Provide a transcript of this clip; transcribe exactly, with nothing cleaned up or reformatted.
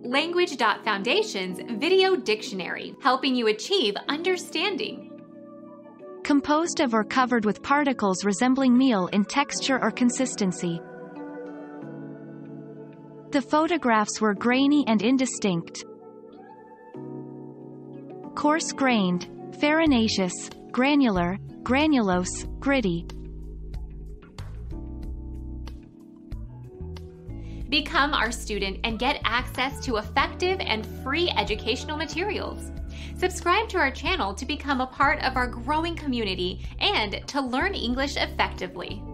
Language Foundation's Video Dictionary, helping you achieve understanding. Composed of or covered with particles resembling meal in texture or consistency. The photographs were grainy and indistinct. Coarse-grained, farinaceous, granular, granulose, gritty. Become our student and get access to effective and free educational materials. Subscribe to our channel to become a part of our growing community and to learn English effectively.